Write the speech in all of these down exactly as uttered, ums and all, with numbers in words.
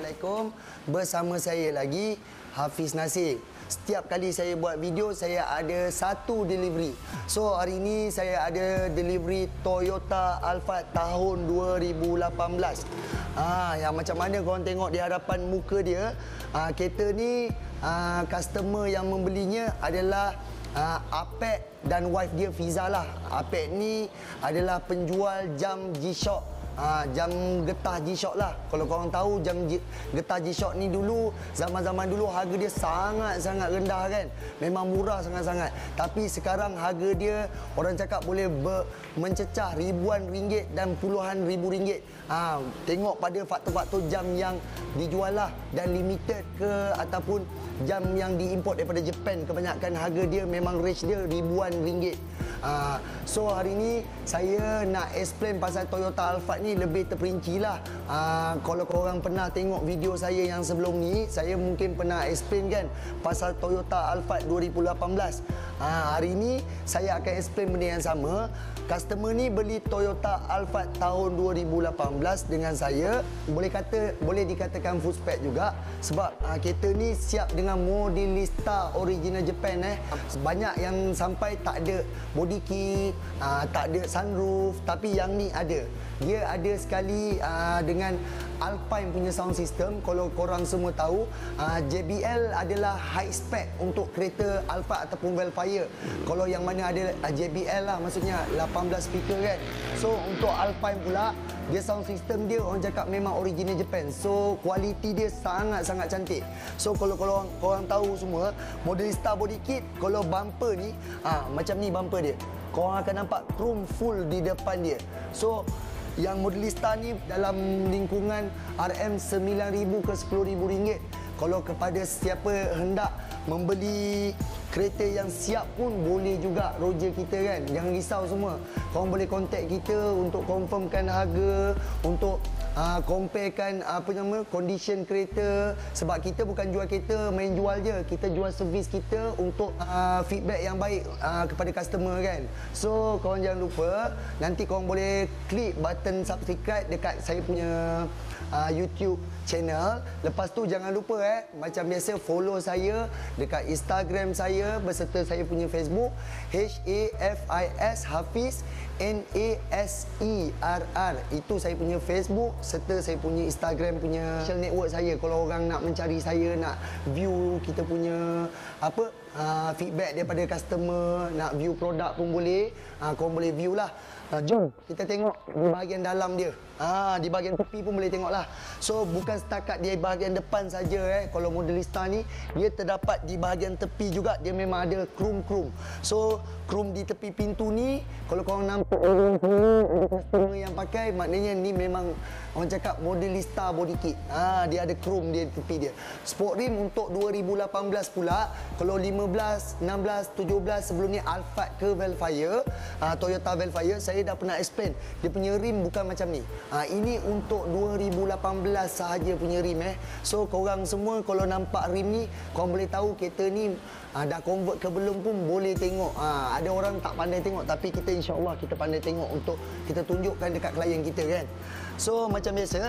Assalamualaikum. Bersama saya lagi Hafiz Nasir. Setiap kali saya buat video, saya ada satu delivery. So hari ini saya ada delivery Toyota Alphard tahun dua ribu lapan belas. Ah, yang macam mana korang tengok di hadapan muka dia, ah, kereta ni ah, customer yang membelinya adalah Uh, Apek dan wife dia Fiza lah. Apek ni adalah penjual jam G-Shock, uh, jam getah G-Shock lah. Kalau korang tahu jam G getah G-Shock ni dulu, zaman-zaman dulu harga dia sangat-sangat rendah kan. Memang murah sangat-sangat. Tapi sekarang harga dia orang cakap boleh mencecah ribuan ringgit dan puluhan ribu ringgit. Uh, tengok pada faktor-faktor jam yang dijual lah, dan limited ke ataupun jam yang diimport daripada Jepun, kebanyakan harga dia memang range dia ribuan ringgit. Uh, so hari ni saya nak explain pasal Toyota Alphard ni lebih terperinci lah. Uh, kalau korang pernah tengok video saya yang sebelum ni, saya mungkin pernah explain kan pasal Toyota Alphard dua ribu lapan belas. Uh, hari ni saya akan explain benda yang sama. Customer ni beli Toyota Alphard tahun dua ribu lapan belas dengan saya. Boleh kata, boleh dikatakan full spec juga, sebab uh, kereta ni siap dengan modelista original Japan eh. Banyak yang sampai tak ada body kit, uh, tak ada sunroof, tapi yang ni ada. Dia ada sekali uh, dengan Alpine punya sound system. Kalau korang semua tahu, uh, J B L adalah high spec untuk kereta Alphard ataupun Vellfire. Kalau yang mana ada uh, J B L lah, maksudnya lapan belas speaker kan. So untuk Alpine pula, dia sound system dia orang cakap memang original Japan. So kualiti dia sangat-sangat cantik. So kalau korang, korang tahu semua, modelista body kit, kalau bumper ni, ah, macam ni bumper dia, korang akan nampak chrome full di depan dia. So yang modelista ni dalam lingkungan R M sembilan ribu ke sepuluh ribu ringgit. Kalau kepada siapa hendak membeli kereta yang siap pun boleh juga roger kita kan. Jangan risau semua. Korang boleh contact kita untuk confirmkan harga, untuk uh, comparekan apa nama condition kereta. Sebab kita bukan jual kereta main jual je. Kita jual servis kita untuk uh, feedback yang baik uh, kepada customer kan. So korang jangan lupa, nanti korang boleh klik button subscribe dekat saya punya uh, YouTube channel. Lepas tu jangan lupa eh, macam biasa follow saya dekat Instagram saya beserta saya punya Facebook, H A F I S Hafiz N A S E R R. Itu saya punya Facebook serta saya punya Instagram punya social network saya. Kalau orang nak mencari saya, nak view kita punya apa uh, feedback daripada customer, nak view produk pun boleh. Uh, korang boleh view lah. Uh, jom kita tengok di bahagian dalam dia. Ah, di bahagian tepi pun boleh tengok lah. So bukan setakat di bahagian depan saja eh. Kalau modelista ni, dia terdapat di bahagian tepi juga. Dia memang ada chrome-chrome. So chrome di tepi pintu ni, kalau korang nampak orang sini ada customer yang pakai, maknanya ni memang orang cakap modelista body kit. Ah, dia ada chrome dia di tepi dia. Sport rim untuk dua ribu lapan belas pula. Kalau lima belas, enam belas, tujuh belas sebelum ni Alphard ke Vellfire, ah, Toyota Vellfire, saya dah pernah explain. Dia punya rim bukan macam ni. Ha, ini untuk dua ribu lapan belas sahaja punya rim eh. So korang semua kalau nampak rim ni, korang boleh tahu kereta ni ha, dah convert ke belum pun boleh tengok. Ha, ada orang tak pandai tengok, tapi kita insya-Allah kita pandai tengok untuk kita tunjukkan dekat klien kita kan. So macam biasa,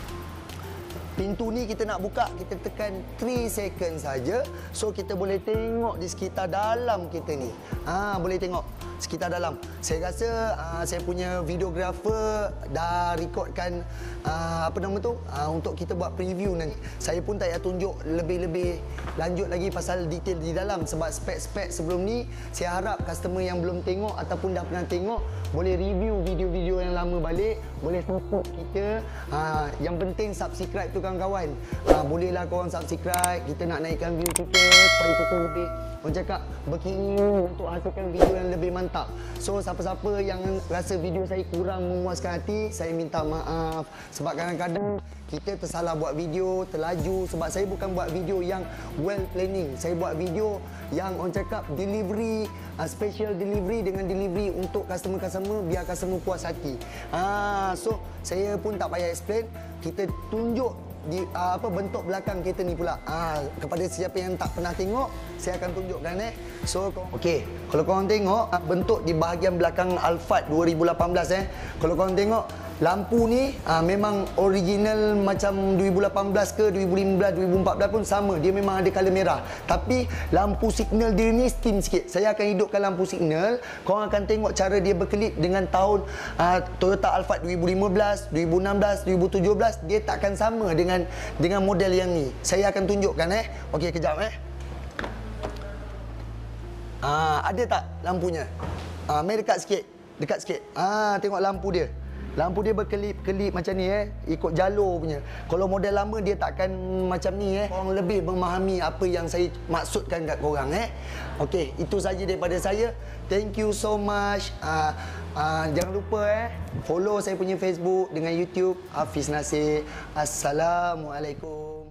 pintu ni kita nak buka, kita tekan tiga second saja. So kita boleh tengok di sekitar dalam kereta ni. Ah, boleh tengok sekitar dalam. Saya rasa uh, saya punya videographer dah recordkan uh, apa nama tu uh, untuk kita buat preview nanti. Saya pun tak payah tunjuk lebih-lebih lanjut lagi pasal detail di dalam, sebab spek-spek sebelum ni saya harap customer yang belum tengok ataupun dah pernah tengok boleh review video-video yang lama balik, boleh support kita. Uh, yang penting subscribe tu kawan-kawan. Uh, bolehlah korang subscribe, kita nak naikkan view kita supaya kita lebih, orang cakap, berkeinginan untuk hasilkan video yang lebih mantap. So siapa-siapa yang rasa video saya kurang memuaskan hati, saya minta maaf. Sebab kadang-kadang kita tersalah buat video, terlaju. Sebab saya bukan buat video yang well planning. Saya buat video yang orang cakap delivery, uh, special delivery dengan delivery untuk customer-customer biar customer puas hati. Ah, so saya pun tak payah explain. Kita tunjuk di uh, apa bentuk belakang kereta ni pula. Ah, kepada siapa yang tak pernah tengok, saya akan tunjukkan eh. So okey, kalau korang tengok uh, bentuk di bahagian belakang Alphard dua ribu lapan belas eh. Kalau korang tengok lampu ni uh, memang original macam dua ribu lapan belas ke dua ribu lima belas, dua ribu empat belas pun sama. Dia memang ada color merah. Tapi lampu signal dia ni steam sikit. Saya akan hidupkan lampu signal. Korang akan tengok cara dia berkelip dengan tahun uh, Toyota Alphard dua ribu lima belas, dua ribu enam belas, dua ribu tujuh belas. Dia takkan sama dengan dengan model yang ni. Saya akan tunjukkan eh. Okey, kejap eh. Ah, ada tak lampunya? Ah, mari dekat sikit. Dekat sikit. Ah, tengok lampu dia. Lampu dia berkelip-kelip macam ni eh, ikut jalur punya. Kalau model lama dia takkan macam ni eh. Korang lebih memahami apa yang saya maksudkan kat korang eh. Okey, itu saja daripada saya. Thank you so much. Uh, uh, jangan lupa eh follow saya punya Facebook dengan YouTube Hafiz Nasir. Assalamualaikum.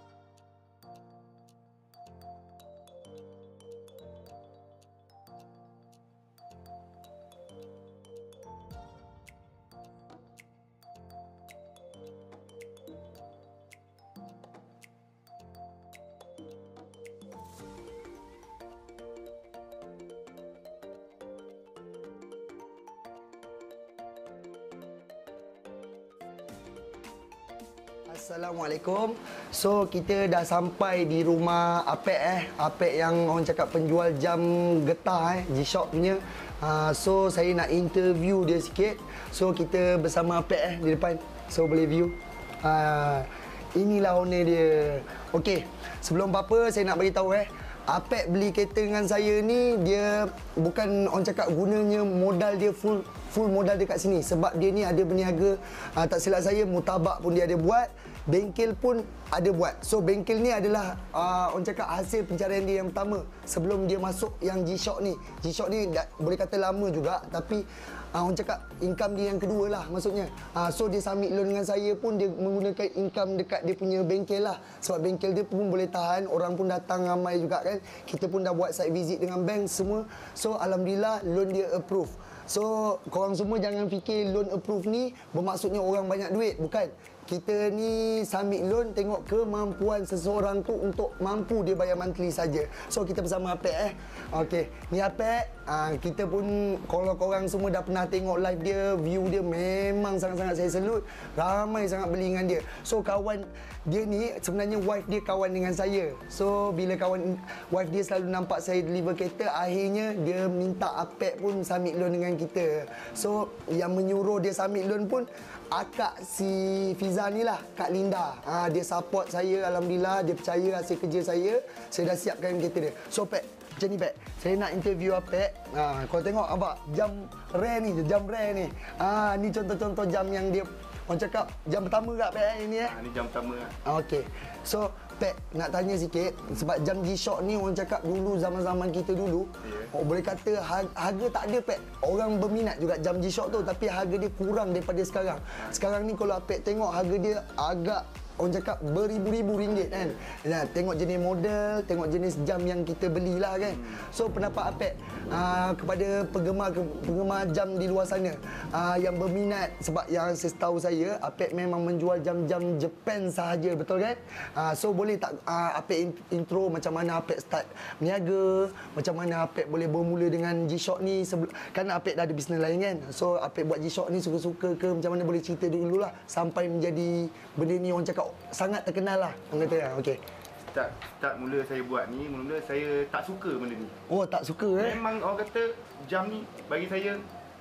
Assalamualaikum. So kita dah sampai di rumah Apek eh. Apek yang orang cakap penjual jam getah eh, G-Shock punya. Uh, so saya nak interview dia sikit. So kita bersama Apek eh di depan. So boleh view. Uh, inilah owner dia. Okey, sebelum apa-apa saya nak bagi tahu eh. Apek beli kereta dengan saya ni, dia bukan orang cakap gunanya modal dia full full modal dekat sini. Sebab dia ni ada berniaga, uh, tak silap saya mutabak pun dia ada buat, bengkel pun ada buat. So bengkel ni adalah uh, orang cakap hasil pencarian dia yang pertama sebelum dia masuk yang G-Shock ni. G-Shock ni dah, boleh kata lama juga, tapi uh, orang cakap income dia yang kedua lah maksudnya. Uh, so dia submit loan dengan saya pun dia menggunakan income dekat dia punya bengkel lah. Sebab bengkel dia pun boleh tahan, orang pun datang ramai juga kan. Kita pun dah buat site visit dengan bank semua. So alhamdulillah loan dia approve. So korang semua jangan fikir loan approve ni bermaksudnya orang banyak duit. Bukan. Kita ni submit loan tengok kemampuan seseorang tu untuk mampu dia bayar monthly saja. So kita bersama Apek eh. Okey, ni Apek. Uh, kita pun kalau korang semua dah pernah tengok live dia, view dia memang sangat-sangat saya salute. Ramai sangat beli dengan dia. So kawan dia ni sebenarnya wife dia kawan dengan saya. So bila kawan wife dia selalu nampak saya deliver kereta, akhirnya dia minta Apek pun submit loan dengan kita. So yang menyuruh dia submit loan pun akak si Fiza ni lah, Kak Linda. Ha, dia support saya, alhamdulillah. Dia percaya hasil kerja saya. Saya dah siapkan kereta dia. So, Pek, macam ni, Pek. Saya nak interview Apek. Ha, kau tengok, abang, jam rare ni, jam rare ni. Ha, ni contoh-contoh jam yang dia, orang cakap, jam pertama kat Pek ini eh? Ha, ni jam pertama lah. Okey. So, Pek, nak tanya sikit. Sebab jam G-Shock ni, orang cakap dulu, zaman-zaman kita dulu, yeah. oh, boleh kata harga, harga tak ada, Pek. Orang berminat juga jam G-Shock tu, tapi harga dia kurang daripada sekarang. Sekarang ni kalau Apek tengok, harga dia agak, orang cakap beribu-ribu ringgit kan. Nah, tengok jenis model, tengok jenis jam yang kita belilah kan. So pendapat Apek uh, kepada penggemar penggemar jam di luar sana uh, yang berminat, sebab yang saya tahu saya Apek memang menjual jam-jam Japan sahaja, betul kan? Uh, so boleh tak uh, Apek intro macam mana Apek start berniaga, macam mana Apek boleh bermula dengan G-Shock ni sebelum, kan Apek dah ada bisnes lain kan. So Apek buat G-Shock ni suka-suka ke macam mana, boleh cerita dululah sampai menjadi benda ni orang cakap sangat terkenal lah, orang kata. Okey. Start, start mula saya buat ni, mula-mula saya tak suka benda ni. Oh, tak suka eh? Memang orang kata jam ni bagi saya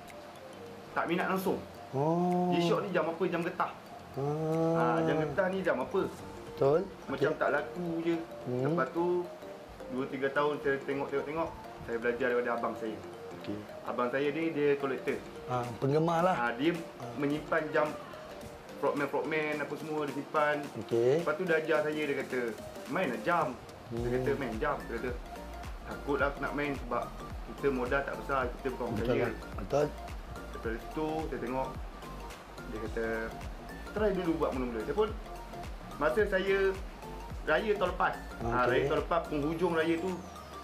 tak minat langsung. Oh. G-Shock ni jam apa? Jam getah. Ah. Ha, jam getah ni jam apa? Betul. Macam okay. tak laku je. Hmm. Lepas tu dua tiga tahun saya tengok-tengok-tengok, saya belajar daripada abang saya. Okey. Abang saya ni dia kolektor. Ah, penggemar lah. Ha, dia ah. menyimpan jam frogman-frogman apa semua dia simpan. Okey. Lepas tu dia ajar saya, dia kata, main lah jam. Hmm. Dia kata, main jam. Dia kata, takutlah aku nak main sebab kita modal tak besar, kita bukan orang kaya. Betul. Lepas tu saya tengok, dia kata, try dulu buat mula-mula. Saya pun, masa saya raya tahun lepas, okay. ha, raya tahun lepas, penghujung raya tu,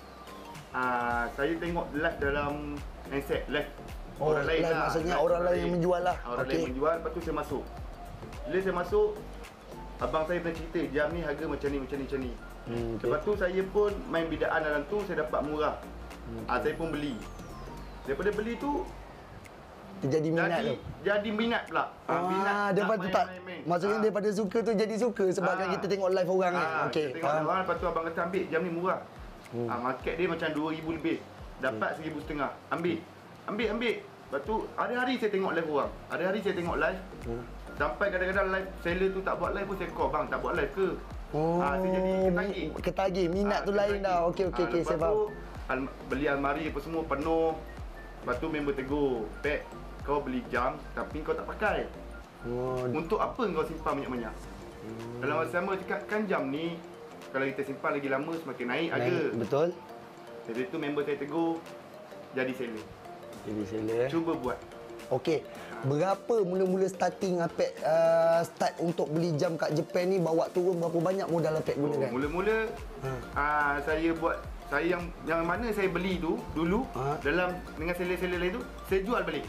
ha, saya tengok live dalam handset, live. Oh, orang lain lah. Maksudnya live, orang lain yang menjual lah. Orang okay. lain menjual, lepas tu saya masuk. Bila saya masuk, abang saya pernah cerita, jam ni harga macam ni, macam ni, macam ni. Hmm, okay. Lepas tu saya pun main bidaan dalam tu, saya dapat murah. Hmm, okay. ha, saya pun beli. Daripada beli tu, terjadi minat jadi, tu? Jadi minat pula. Ha, Ah, minat daripada tak, main-main. maksudnya ha. daripada suka tu jadi suka sebab kan Ah. kita tengok live orang kan. Ha, Okey. kita tengok faham. orang, lepas tu abang kata ambil jam ni murah. Hmm. Ha, market dia macam dua ribu lebih. Dapat seribu setengah. Ambil. Ambil, ambil. Lepas tu hari-hari saya tengok live orang. Hari-hari saya tengok live. Hmm. Sampai kadang-kadang live seller tu tak buat live pun saya call, bang tak buat live ke? Oh, ha, saya jadi ketagih. Ketagih, minat Ha, tu lain ketagih. dah. Okey, okey, Ha, okey, saya faham. Lepas tu, al- beli almari apa semua penuh. Lepas tu member tegur, Pek, kau beli jam tapi kau tak pakai. Oh, Untuk apa kau simpan banyak-banyak? Hmm. Dalam masa sama cakap, kan jam ni kalau kita simpan lagi lama semakin naik harga. naik, betul. Jadi tu member saya tegur, jadi seller. Jadi seller eh. Cuba buat. Okey. Berapa mula-mula starting Apek uh, start untuk beli jam kat Japan ni, bawa turun berapa banyak modal Apek Oh, gunakan? mula-mula Ha. ah, saya buat saya yang yang mana saya beli tu dulu Ha. dalam dengan seller-seller lain tu saya jual balik.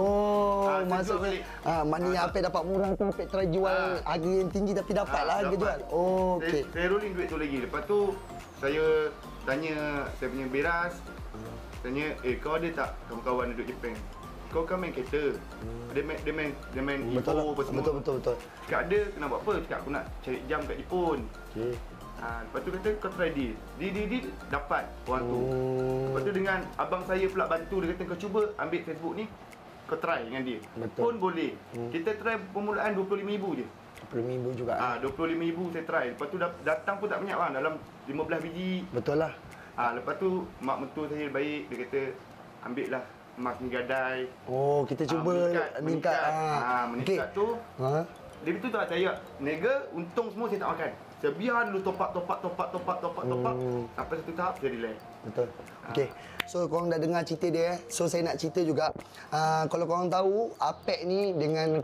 Oh, Ah, saya jual maksudnya balik. ah, maknanya Ah, Apek dapat murah tu Apek try jual Ah. harga yang tinggi tapi dapat Ah, lah harga dapat. jual. Oh, okey. Saya, saya rolling duit tu lagi. Lepas tu saya tanya saya punya beras. Tanya, "Eh kau ada tak kawan-kawan duduk Jepun? Kau kan main kereta. Hmm. Dia main dia main dia main Betul lah. Ipoh apa semua." Betul betul betul. Cakap ada, kenapa apa? Cakap aku nak cari jam kat Jepun. Okey. Ha, lepas tu kata kau try deal. Deal deal deal dapat orang tu. Oh. Lepas tu dengan abang saya pula bantu, dia kata kau cuba ambil Facebook ni, kau try dengan dia. Betul. Pun boleh. Hmm. Kita try permulaan dua puluh lima ribu je. Premium juga. Ah, dua puluh lima ribu saya try. Lepas tu datang pun tak banyak bang, dalam lima belas biji. Betul lah. Ah, lepas tu mak mentua saya baik, dia kata ambil lah emas ni gadai. Oh, kita Ah, cuba meningkat, meningkat. meningkat. Ah, meningkat tu. Ha? Dia betul tak saya. Nega untung semua saya tak makan. Saya biar dulu top up, top up, top up, top up, top up, top up. Hmm. Sampai satu tahap saya relax. Betul. Okey. So korang dah dengar cerita dia eh. So saya nak cerita juga. Uh, kalau korang tahu Apek ni dengan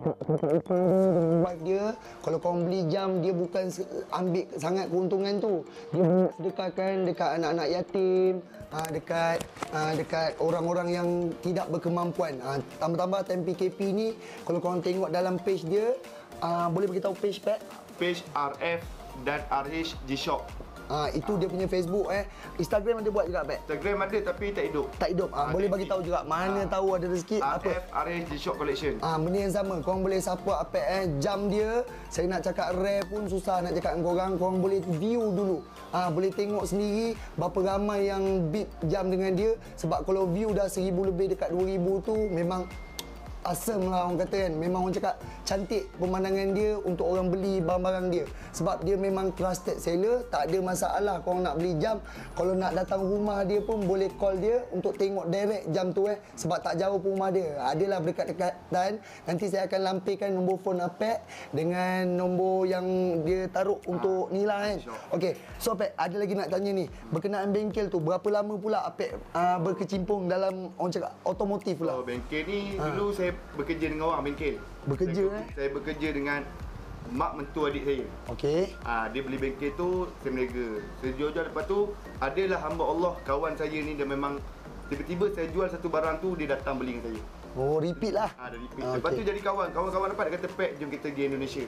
wife dia, kalau korang beli jam dia bukan se- ambil sangat keuntungan tu. Dia sedekahkan dekat anak-anak yatim, uh, dekat uh, dekat orang-orang yang tidak berkemampuan. Uh, tambah-tambah time P K P ni kalau korang tengok dalam page dia, uh, boleh beritahu page Pek? Page R F dan R H G-Shop. Ah, itu dia punya Facebook eh. Instagram ada buat juga Pek? Instagram ada tapi tak hidup. Tak hidup. Ah, Ah, boleh tak bagi hidup. tahu juga mana Ah. tahu ada rezeki R apa. F R H G-Shop Collection. Ah, benda yang sama. Korang boleh support Apek eh. Jam dia, saya nak cakap rare pun susah nak cakap dengan korang. Korang boleh view dulu. Ah, boleh tengok sendiri berapa ramai yang bid jam dengan dia. Sebab kalau view dah seribu lebih dekat dua ribu tu memang asam lah orang kata kan. Memang orang cakap cantik pemandangan dia untuk orang beli barang-barang dia. Sebab dia memang trusted seller, tak ada masalah korang nak beli jam. Kalau nak datang rumah dia pun boleh call dia untuk tengok direct jam tu eh. Sebab tak jauh pun rumah dia. Adalah berdekat-dekat dan nanti saya akan lampirkan nombor phone Apek dengan nombor yang dia taruh untuk ni lah kan. Okey, so Apek ada lagi nak tanya ni. Berkenaan bengkel tu, berapa lama pula Apek uh, berkecimpung dalam orang cakap otomotif pula? Oh, bengkel ni dulu saya bekerja dengan orang bengkel. Bekerja, saya, eh? Saya bekerja dengan mak mentua adik saya. Okey. Ah, dia beli bengkel tu, saya meniaga. Saya jual-jual, lepas tu adalah hamba Allah kawan saya ni, dia memang tiba-tiba saya jual satu barang tu dia datang beli dengan saya. Oh, repeat lah. Ah, dia repeat. Ah, Lepas okey. tu jadi kawan. Kawan-kawan dapat dia kata, "Pek, jom kita pergi Indonesia.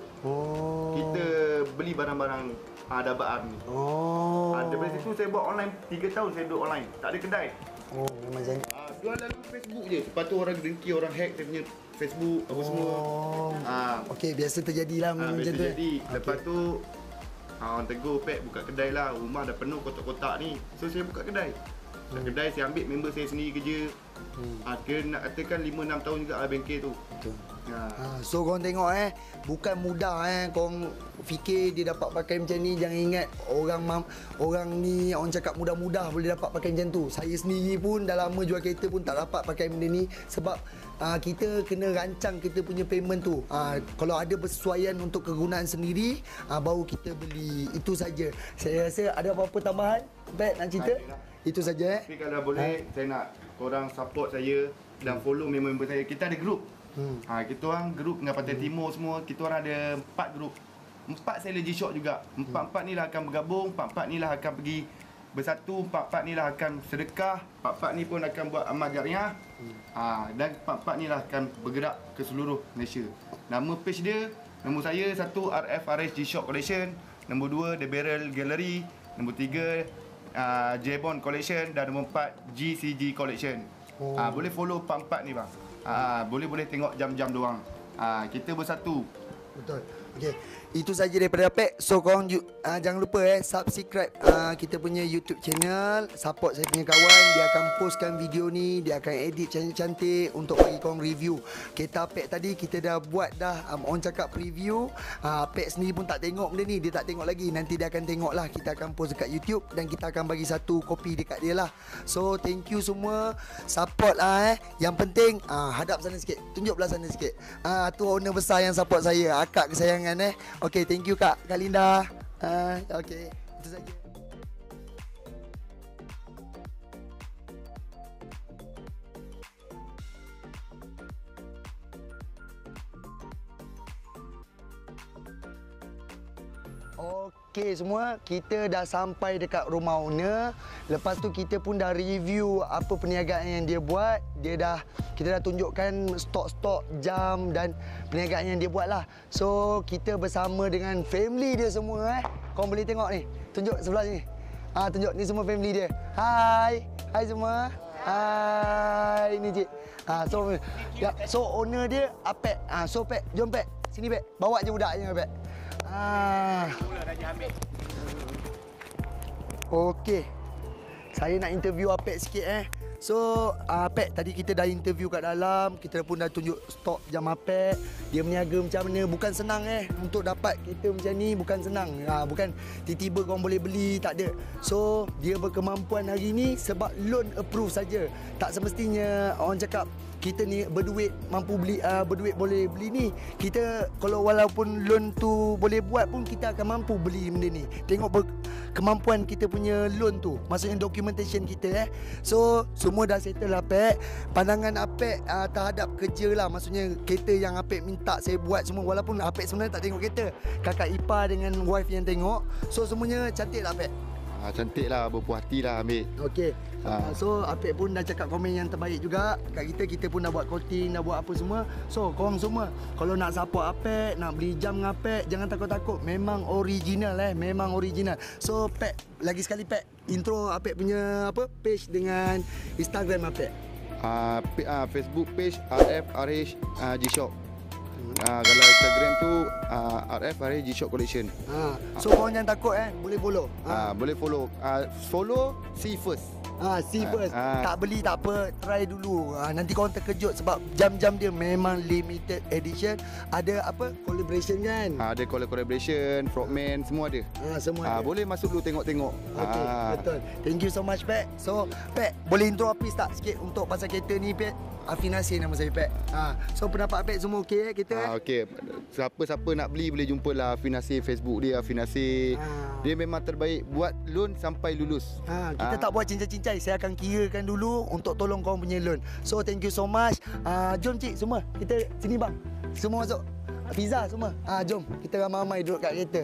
Oh. Kita beli barang-barang ah, Dabaar ni." Oh. Ah, daripada situ saya buat online, tiga tahun saya duduk online. Tak ada kedai. Oh, memang janji. Ah, jual lalu Facebook je. Lepas tu orang dengki, orang hack dia punya Facebook apa semua. Oh. Ah, Okey, biasa terjadilah ah, memang macam biasa tu. eh. jadi. Lepas tu ah, orang tegur, "Pek, buka kedai lah. Rumah dah penuh kotak-kotak ni." So saya buka kedai. Buka Hmm. kedai, saya ambil member saya sendiri kerja. Hmm. Ah, kira nak katakan lima enam tahun juga lah bengkel tu. Betul. Ha. Ha, so korang tengok eh, bukan mudah eh korang fikir dia dapat pakai macam ni. Jangan ingat orang mam, orang ni orang cakap mudah-mudah boleh dapat pakai macam tu. Saya sendiri pun dah lama jual kereta pun tak dapat pakai benda ni sebab uh, kita kena rancang kita punya payment tu. Uh, kalau ada persesuaian untuk kegunaan sendiri, uh, baru kita beli. Itu saja. Saya rasa ada apa-apa tambahan? Bet nak cerita? Adalah. Itu saja eh. Tapi kalau boleh, saya nak korang support saya dan follow member-member saya. Kita ada grup. Hmm. Ha, kita orang grup dengan Pantai Timur semua. Kita orang ada empat grup. Empat seller G-Shock juga. Empat-empat ni lah akan bergabung. Empat-empat ni lah akan pergi bersatu. Empat-empat ni lah akan sedekah. Empat-empat ni pun akan buat amal jariah. Ha, dan empat-empat ni lah akan bergerak ke seluruh Malaysia. Nama page dia, nombor saya satu R F R H G-Shock Collection. Nombor dua The Barrel Gallery. Nombor tiga uh, J-Bond Collection. Dan nombor empat G C G Collection. Oh. Ha, boleh follow empat-empat ni bang. Ah, boleh-boleh tengok jam-jam diorang. Ah, kita bersatu. Betul. Okey. Itu saja daripada Apek. So korang ju- uh, jangan lupa eh subscribe uh, kita punya YouTube channel, support saya punya kawan, dia akan postkan video ni, dia akan edit cantik-cantik untuk bagi korang review. Kereta Apek tadi kita dah buat dah, um, orang cakap preview. uh, Apek sendiri pun tak tengok benda ni, dia tak tengok lagi. Nanti dia akan tengok lah, kita akan post dekat YouTube dan kita akan bagi satu kopi dekat dia lah. So thank you semua, support lah eh. Yang penting uh, hadap sana sikit, tunjuk belah sana sikit. uh, Tu owner besar yang support saya, akak kesayangan eh. Okay, thank you Kak, Kak Linda. Uh, okay, itu saja. Okey semua, kita dah sampai dekat rumah owner. Lepas tu kita pun dah review apa perniagaan yang dia buat. Dia dah, kita dah tunjukkan stok-stok jam dan perniagaan yang dia buat lah. So kita bersama dengan family dia semua eh. Korang boleh tengok ni, tunjuk sebelah sini. Ah, tunjuk ni semua family dia. Hai, hai semua. Hai, ni cik. Ah, so ya, so owner dia Apek. Ah, so Pek, jom Pek. Sini Pek. Bawa je budaknya Pek. Ah. Okey. Saya nak interview Apek sikit eh. So, Apek tadi kita dah interview kat dalam, kita pun dah tunjuk stok jam Apek. Dia berniaga macam mana, bukan senang eh untuk dapat kereta macam ni, bukan senang. Ha, bukan tiba-tiba korang boleh beli, tak ada. So, dia berkemampuan hari ni sebab loan approve saja. Tak semestinya orang cakap kita ni berduit mampu beli, uh, berduit boleh beli ni. Kita kalau walaupun loan tu boleh buat pun kita akan mampu beli benda ni. Tengok ber- kemampuan kita punya loan tu, maksudnya documentation kita eh. So semua dah settle lah Apek. Pandangan Apek uh, terhadap kerja lah, maksudnya kereta yang Apek minta saya buat semua, walaupun Apek sebenarnya tak tengok kereta, kakak ipar dengan wife yang tengok. So semuanya cantik lah Apek. Ah, cantik lah, berpuas hati lah ambil. Okey. Ha. Uh, so Apek pun dah cakap komen yang terbaik juga kat kita. Kita pun dah buat coating, dah buat apa semua. So korang semua kalau nak support Apek, nak beli jam dengan Apek, jangan takut-takut. Memang original eh, memang original. So Pek, lagi sekali Pek, intro Apek punya apa page dengan Instagram Apek. Ah, uh, Facebook page R F R H uh, G-Shop. Uh, kalau Instagram tu uh, R F R H G-Shop Collection. Ha. So korang jangan takut eh, boleh follow. Ha. Uh, boleh follow. Uh, follow, see first. Ha, see first. Ah, ah. Tak beli tak apa, try dulu. Ha, nanti korang terkejut sebab jam-jam dia memang limited edition. Ada apa? Collaboration kan? Ha, ada collaboration, frogman, semua ada. Ha, semua Ha, ada. boleh masuk dulu tengok-tengok. Okey, Ha. betul. Thank you so much Pek. So, Pek, boleh intro Hafiz tak sikit untuk pasal kereta ni Pek? Afinasi nama saya Pek. Ha, so pendapat Pek semua okey eh kita? Ha, okey. Siapa-siapa nak beli boleh jumpa lah Afinasi Facebook dia, Afinasi. Ha. Dia memang terbaik buat loan sampai lulus. Ha, kita Ha. tak buat cincai-cincai. Saya akan kirakan dulu untuk tolong korang punya loan. So thank you so much. Uh, jom cik semua. Kita sini bang. Semua masuk. Pizza semua. Ah, jom. Kita ramai-ramai duduk kat kereta.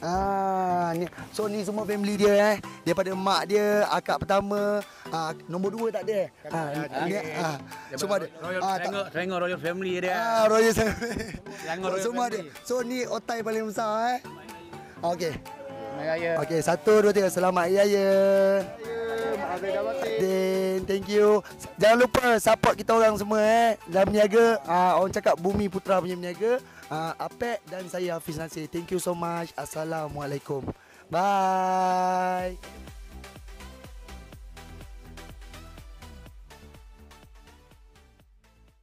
Ah, ni. So ni semua family dia eh. Daripada mak dia, akak pertama, ah, nombor dua tak ada. Ah, ni, ah, semua ada. Royal Ah, Selangor, Selangor Royal Family dia. Ah, Royal Selangor Royal semua ada. Family. So ni otai paling besar eh. Okey. Raya. Okey, satu, dua, tiga. Selamat Hari Raya. Then, thank you. Jangan lupa support kita orang semua eh. Dalam berniaga, uh, orang cakap Bumi Putra punya berniaga. Uh, Apek dan saya Hafiz Nasir. Thank you so much. Assalamualaikum. Bye.